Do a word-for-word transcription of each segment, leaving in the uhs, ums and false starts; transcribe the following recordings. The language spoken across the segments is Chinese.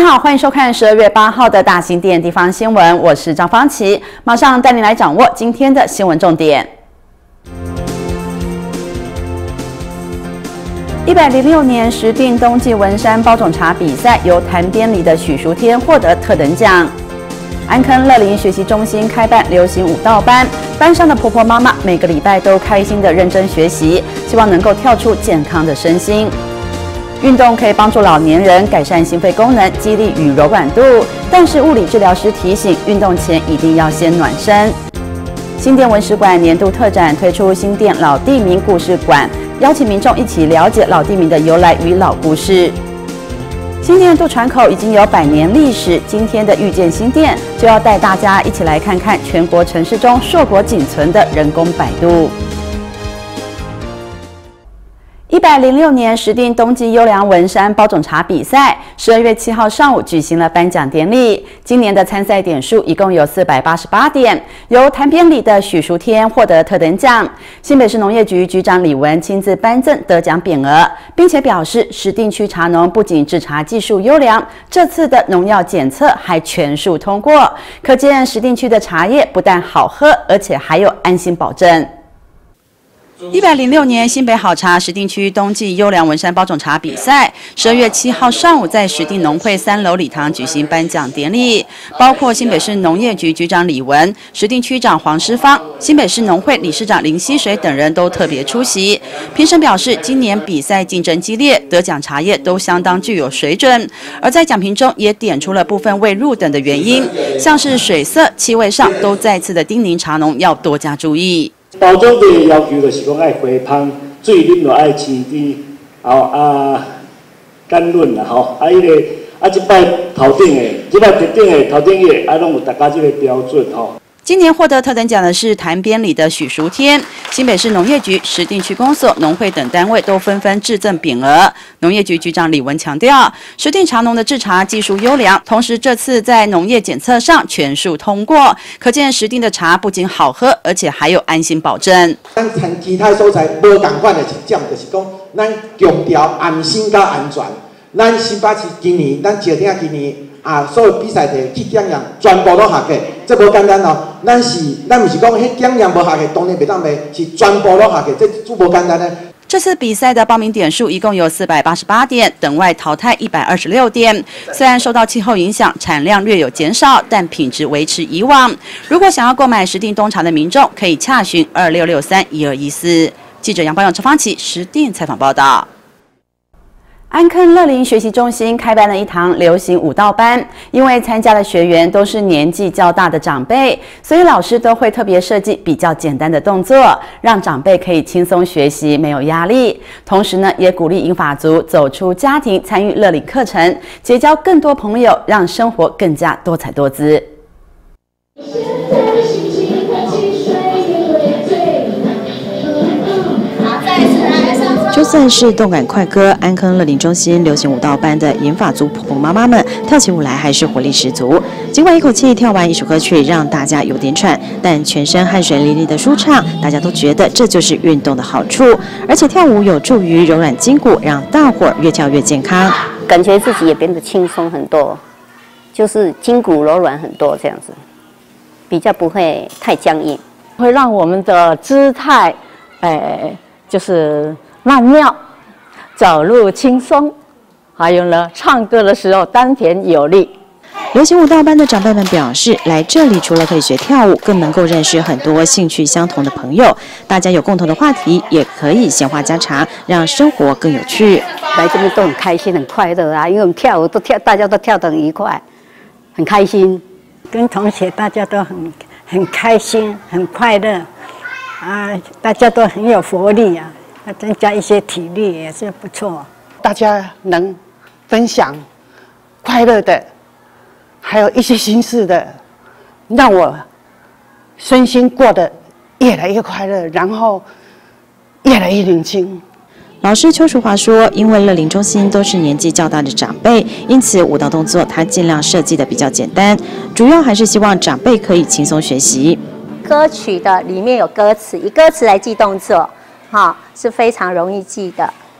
好，欢迎收看十二月八号的大型电地方新闻，我是张芳琪，马上带您来掌握今天的新闻重点。一百零六年石碇冬季文山包种茶比赛由潭边里的许淑天获得特等奖。安坑乐龄学习中心开办流行舞蹈班，班上的婆婆妈妈每个礼拜都开心的认真学习，希望能够跳出健康的身心。运动可以帮助老年人改善心肺功能、肌力与柔软度，但是物理治疗师提醒，运动前一定要先暖身。新店文史馆年度特展推出新店老地名故事馆，邀请民众一起了解老地名的由来与老故事。新店渡船口已经有百年历史，今天的遇见新店就要带大家一起来看看全国城市中硕果仅存的人工摆渡。一百零六年石碇冬季优良文山包种茶比赛，十二月七号上午举行了颁奖典礼。今年的参赛点数一共有四百八十八点，由潭边里的许淑天获得特等奖。新北市农业局局长李文亲自颁赠得奖匾额，并且表示石碇区茶农不仅制茶技术优良，这次的农药检测还全数通过，可见石碇区的茶叶不但好喝，而且还有安心保证。一百零六年新北好茶石碇区冬季优良文山包种茶比赛，十二月七号上午在石碇农会三楼礼堂举行颁奖典礼，包括新北市农业局局长李文、石碇区长黄诗芳、新北市农会理事长林溪水等人都特别出席。评审表示，今年比赛竞争激烈，得奖茶叶都相当具有水准，而在奖评中也点出了部分未入等的原因，像是水色、气味上都再次的叮咛茶农要多加注意。 包装的要求就是讲爱回芳，水啉落爱清甜，后啊甘润啦吼，啊伊个啊即摆头顶的，即摆头顶的头顶叶啊拢有大家即个标准吼。 今年获得特等奖的是潭边里的许淑天，新北市农业局、石碇区公所、农会等单位都纷纷致赠匾额。农业局局长李文强调，石碇茶农的制茶技术优良，同时这次在农业检测上全数通过，可见石碇的茶不仅好喝，而且还有安心保证。 咱跟其他所在无同款的一点，就是讲咱强调安心甲安全。咱新北市今年，咱招听今年。啊，所有比赛的去检验全部都合格，这无简单哦。咱是咱不是讲迄检验无合格，当然袂当卖，是全部都合格，这足无简单的。 这次比赛的报名点数一共有四百八十八点，等外淘汰一百二十六点。虽然受到气候影响，产量略有减少，但品质维持以往。如果想要购买石碇冬茶的民众，可以洽询二六六三一二一四。记者杨邦勇、陈芳琪石碇采访报道。安坑乐龄学习中心开办了一堂流行舞蹈班，因为参加的学员都是年纪较大的长辈，所以老师都会特别设计比较简单的动作，让长辈可以轻松学习，没有压力。同时呢，也鼓励银发族走出家庭，参与乐龄课程，结交更多朋友，让生活更加多彩多姿。 就算是动感快歌，安坑乐龄中心流行舞蹈班的银发族婆婆妈妈们跳起舞来还是活力十足。尽管一口气跳完一首歌曲让大家有点喘，但全身汗水淋漓的舒畅，大家都觉得这就是运动的好处。而且跳舞有助于柔软筋骨，让大伙儿越跳越健康， 感觉自己也变得轻松很多，就是筋骨柔软很多，这样子比较不会太僵硬， 会让我们的姿态，哎，就是曼妙，走路轻松，还有呢，唱歌的时候丹田有力。 流行舞蹈班的长辈们表示，来这里除了可以学跳舞，更能够认识很多兴趣相同的朋友，大家有共同的话题，也可以闲话家常，让生活更有趣。 来这边都很开心、很快乐啊，因为我们跳舞都跳，大家都跳得很愉快，很开心， 跟同学大家都很很开心、很快乐啊，大家都很有活力啊。增加一些体力也是不错， 大家能分享快乐的，还有一些心事的，让我身心过得越来越快乐，然后越来越年轻。 老师邱淑华说，因为乐龄中心都是年纪较大的长辈，因此舞蹈动作他尽量设计的比较简单，主要还是希望长辈可以轻松学习。 歌曲的里面有歌词，以歌词来记动作，哈、哦、是非常容易记的。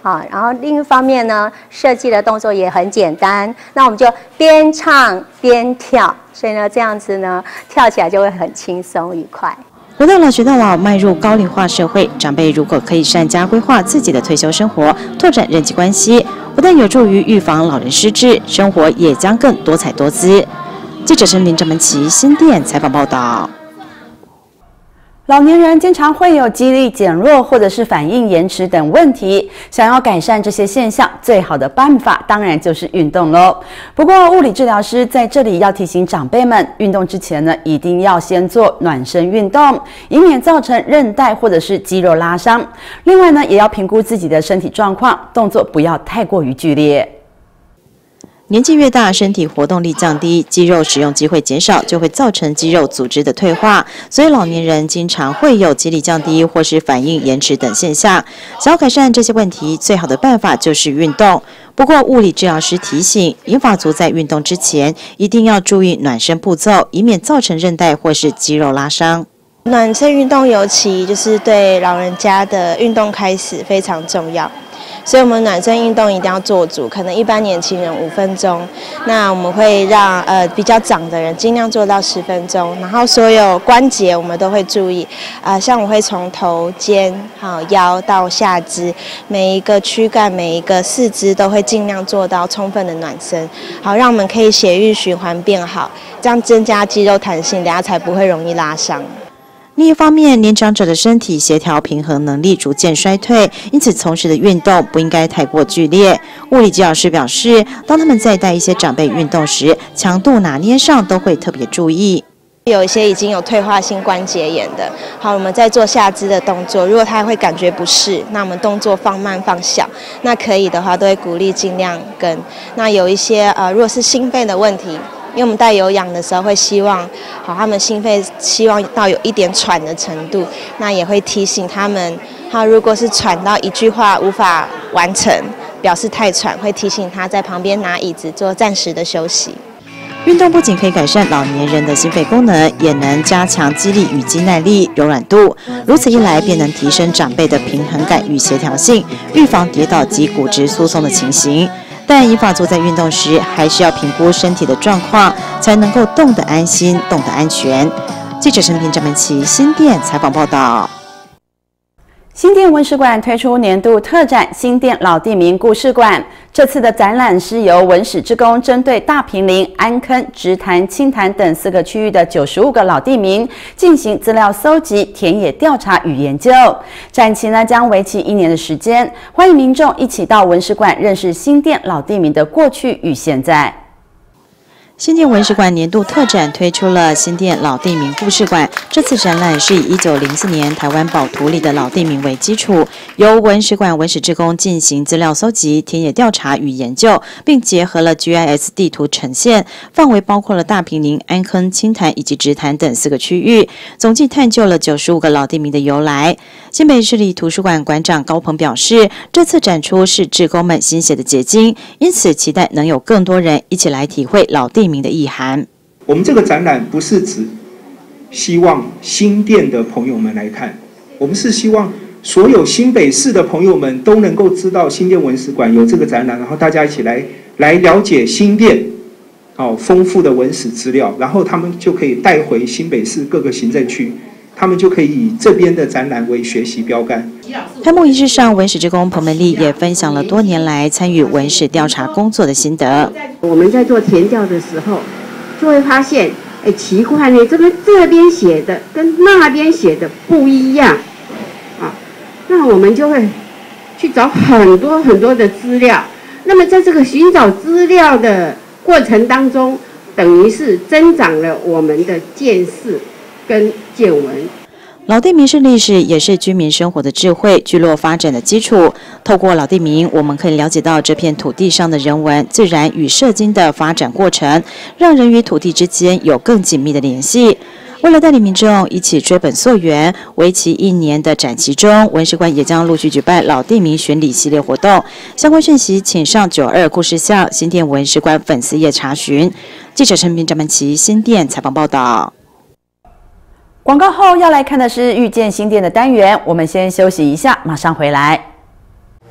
好，然后另一方面呢，设计的动作也很简单，那我们就边唱边跳，所以呢，这样子呢，跳起来就会很轻松愉快。 活到老学到老，迈入高龄化社会，长辈如果可以善加规划自己的退休生活，拓展人际关系，不但有助于预防老人失智，生活也将更多彩多姿。记者陈林郑门琪新店采访报道。 老年人经常会有记忆力减弱或者是反应延迟等问题，想要改善这些现象，最好的办法当然就是运动喽。不过物理治疗师在这里要提醒长辈们，运动之前呢，一定要先做暖身运动，以免造成韧带或者是肌肉拉伤。另外呢，也要评估自己的身体状况，动作不要太过于剧烈。 年纪越大，身体活动力降低，肌肉使用机会减少，就会造成肌肉组织的退化，所以老年人经常会有肌力降低或是反应延迟等现象。想要改善这些问题，最好的办法就是运动。不过物理治疗师提醒，银发族在运动之前一定要注意暖身步骤，以免造成韧带或是肌肉拉伤。 暖身运动尤其就是对老人家的运动开始非常重要。所以我们暖身运动一定要做足，可能一般年轻人五分钟，那我们会让呃比较长的人尽量做到十分钟，然后所有关节我们都会注意，啊、呃，像我会从头、肩、好腰到下肢，每一个躯干、每一个四肢都会尽量做到充分的暖身，好让我们可以血液循环变好，这样增加肌肉弹性，等下才不会容易拉伤。 另一方面，年长者的身体协调平衡能力逐渐衰退，因此从事的运动不应该太过剧烈。物理治疗师表示，当他们在带一些长辈运动时，强度拿捏上都会特别注意。 有一些已经有退化性关节炎的，好，我们在做下肢的动作，如果他会感觉不适，那我们动作放慢放小，那可以的话都会鼓励尽量跟。那有一些呃，如果是心肺的问题。因为我们带有氧的时候会希望，好，他们心肺希望到有一点喘的程度，那也会提醒他们，他如果是喘到一句话无法完成，表示太喘，会提醒他在旁边拿椅子做暂时的休息。 运动不仅可以改善老年人的心肺功能，也能加强肌力与肌耐力、柔软度。如此一来，便能提升长辈的平衡感与协调性，预防跌倒及骨质疏松的情形。但银发族在运动时，还是要评估身体的状况，才能够动得安心、动得安全。记者陈平、郑门琪新店采访报道。 新店文史馆推出年度特展《新店老地名故事馆》。这次的展览是由文史志工针对大坪林、安坑、直潭、青潭等四个区域的九十五个老地名进行资料搜集、田野调查与研究。展期呢将为期一年的时间，欢迎民众一起到文史馆认识新店老地名的过去与现在。 新店文史馆年度特展推出了新店老地名故事馆。这次展览是以一九零四年台湾宝图里的老地名为基础，由文史馆文史志工进行资料搜集、田野调查与研究，并结合了 G I S 地图呈现，范围包括了大坪林、安坑、青潭以及直潭等四个区域，总计探究了九十五个老地名的由来。新北市立图书馆馆长高鹏表示，这次展出是志工们心血的结晶，因此期待能有更多人一起来体会老地名的意涵。 我们这个展览不是指希望新店的朋友们来看，我们是希望所有新北市的朋友们都能够知道新店文史馆有这个展览，然后大家一起来来了解新店哦丰富的文史资料，然后他们就可以带回新北市各个行政区，他们就可以以这边的展览为学习标杆。 开幕仪式上，文史志工彭门丽也分享了多年来参与文史调查工作的心得。 我们在做田调的时候，就会发现，哎，奇怪呢，这边这边写的跟那边写的不一样，啊，那我们就会去找很多很多的资料。那么在这个寻找资料的过程当中，等于是增长了我们的见识跟见闻。 老地名是历史，也是居民生活的智慧、聚落发展的基础。透过老地名，我们可以了解到这片土地上的人文、自然与社经的发展过程，让人与土地之间有更紧密的联系。为了带领民众一起追本溯源，为期一年的展期中，文史馆也将陆续举办老地名巡礼系列活动。相关讯息请上九二故事巷新店文史馆粉丝页查询。记者陈平、张曼琪新店采访报道。 广告后要来看的是遇见新店的单元，我们先休息一下，马上回来。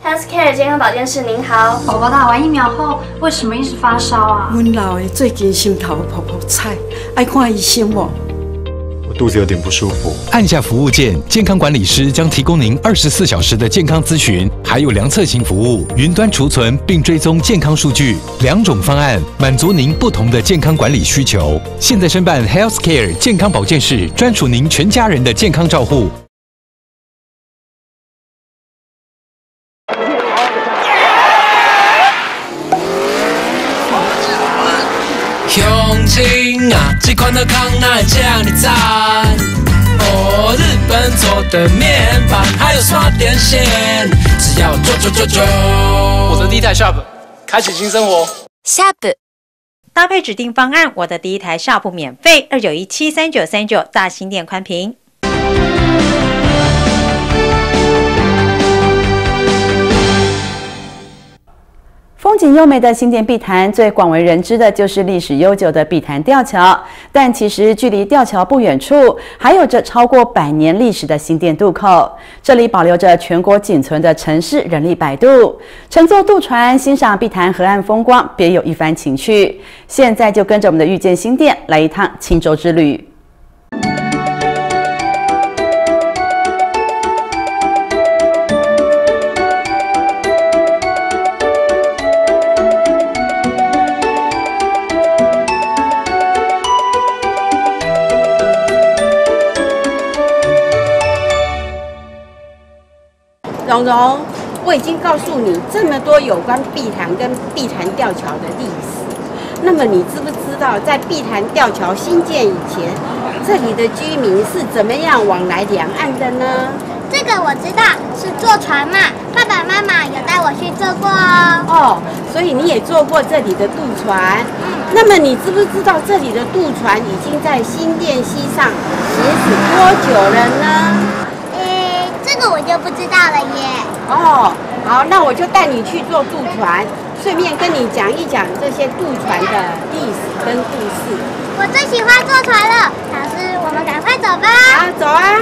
Healthcare 健康保健室，您好。宝宝打完疫苗后，为什么一直发烧啊？ 阮老的最近心头泡泡菜，爱看医生无？ 我肚子有点不舒服。 按下服务键，健康管理师将提供您二十四小时的健康咨询，还有量测型服务，云端储存并追踪健康数据，两种方案满足您不同的健康管理需求。现在申办 Healthcare 健康保健室，专属您全家人的健康照护。 乡亲啊，这款的康乃酱你赞哦，日本做的面板还有刷电线，只要做做做做。我的第一台 Shop， 开启新生活。 Shop 搭配指定方案，我的第一台 Shop 免费二九一七三九三九大新店宽屏。 风景优美的新店碧潭，最广为人知的就是历史悠久的碧潭吊桥。但其实距离吊桥不远处，还有着超过百年历史的新店渡口。这里保留着全国仅存的城市人力摆渡，乘坐渡船欣赏碧潭河岸风光，别有一番情趣。现在就跟着我们的遇见新店来一趟轻舟之旅。 蓉蓉，我已经告诉你这么多有关碧潭跟碧潭吊桥的历史，那么你知不知道，在碧潭吊桥兴建以前，这里的居民是怎么样往来两岸的呢？ 这个我知道，是坐船嘛。爸爸妈妈有带我去坐过哦。 哦，所以你也坐过这里的渡船。嗯。那么你知不知道这里的渡船已经在新店溪上行驶多久了呢？ 这个我就不知道了耶。 哦，好，那我就带你去坐渡船，顺便跟你讲一讲这些渡船的历史跟故事。 我最喜欢坐船了，老师，我们赶快走吧。 好，走啊。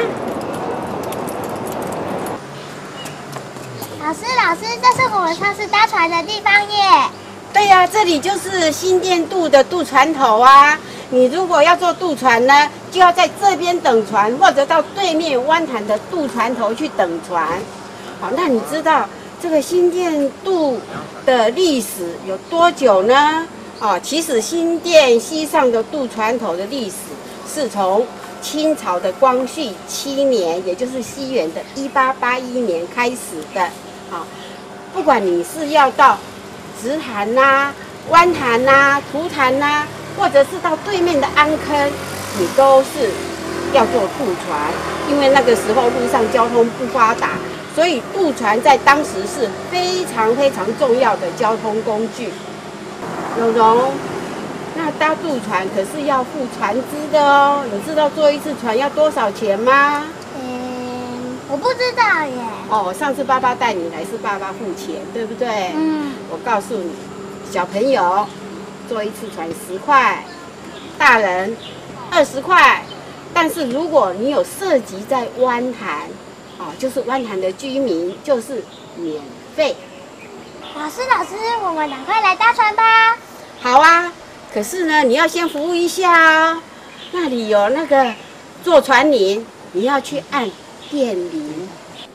老师，老师，这是我们上次搭船的地方耶。 对呀、啊，这里就是新店渡的渡船头啊。你如果要坐渡船呢，就要在这边等船，或者到对面湾潭的渡船头去等船。好，那你知道这个新店渡的历史有多久呢？哦，其实新店溪上的渡船头的历史是从清朝的光绪七年，也就是西元的一八八一年开始的。好，不管你是要到直潭呐、湾潭呐、图潭呐，或者是到对面的安坑，你都是要坐渡船，因为那个时候路上交通不发达，所以渡船在当时是非常非常重要的交通工具。蓉蓉，那搭渡船可是要付船资的哦，你知道坐一次船要多少钱吗？ 嗯，我不知道耶。 哦，上次爸爸带你来是爸爸付钱，对不对？嗯。我告诉你，小朋友坐一次船十块，大人二十块。但是如果你有涉及在湾潭，哦，就是湾潭的居民，就是免费。 老师，老师，我们赶快来搭船吧。 好啊，可是呢，你要先服务一下哦。那里有那个坐船铃，你要去按电铃。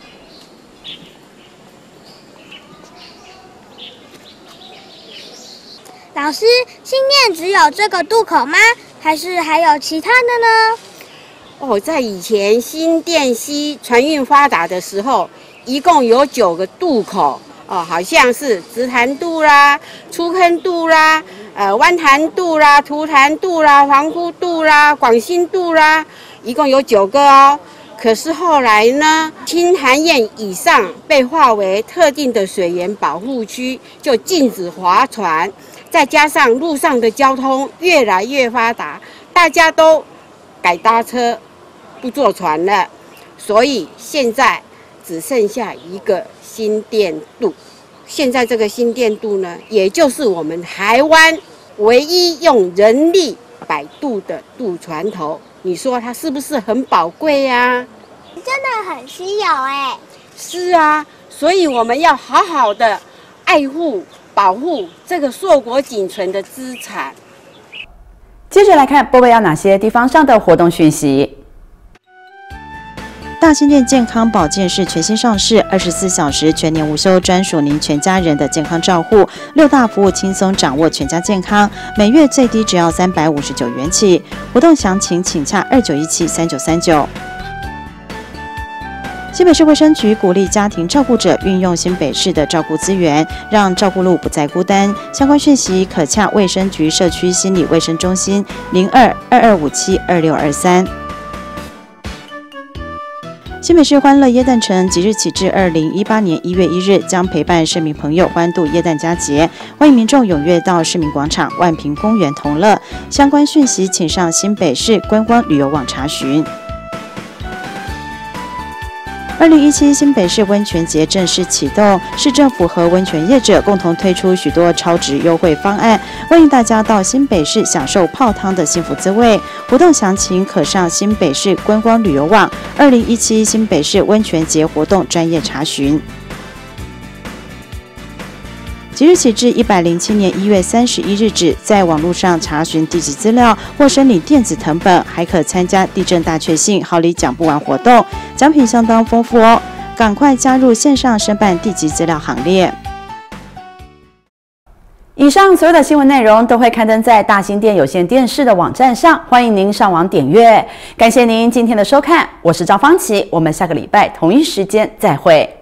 老师，新店只有这个渡口吗？还是还有其他的呢？ 哦，在以前新店溪船运发达的时候，一共有九个渡口哦，好像是直潭渡啦、出坑渡啦、呃湾潭渡啦、图潭渡啦、黄姑渡啦、广新渡啦，一共有九个哦。可是后来呢，清潭堰以上被划为特定的水源保护区，就禁止划船。再加上路上的交通越来越发达，大家都改搭车，不坐船了，所以现在只剩下一个新店渡。现在这个新店渡呢，也就是我们台湾唯一用人力摆渡的渡船头。你说它是不是很宝贵呀？ 真的很稀有哎。 是啊， 所以我们要好好的爱护、保护这个硕果仅存的资产。 接着来看波波要哪些地方上的活动讯息。 大新店健康保健室全新上市，二十四小时全年无休，专属您全家人的健康照护。六大服务轻松掌握全家健康，每月最低只要三百五十九元起。活动详情请洽二九一七三九三九。新北市卫生局鼓励家庭照顾者运用新北市的照顾资源，让照顾路不再孤单。相关讯息可洽卫生局社区心理卫生中心零二二二五七二六二三。新北市欢乐耶诞城即日起至二零一八年一月一日，将陪伴市民朋友欢度耶诞佳节，欢迎民众踊跃到市民广场、万平公园同乐。相关讯息请上新北市观光旅游网查询。二零一七新北市温泉节正式启动，市政府和温泉业者共同推出许多超值优惠方案，欢迎大家到新北市享受泡汤的幸福滋味。活动详情可上新北市观光旅游网二零一七新北市温泉节活动专业查询。即日起至一百零七年一月三十一日止，在网络上查询地籍资料或申领电子誊本，还可参加地震大确幸好礼讲不完活动，奖品相当丰富哦！赶快加入线上申办地籍资料行列。 以上所有的新闻内容都会刊登在大新店有线电视的网站上，欢迎您上网点阅。感谢您今天的收看，我是赵芳琪，我们下个礼拜同一时间再会。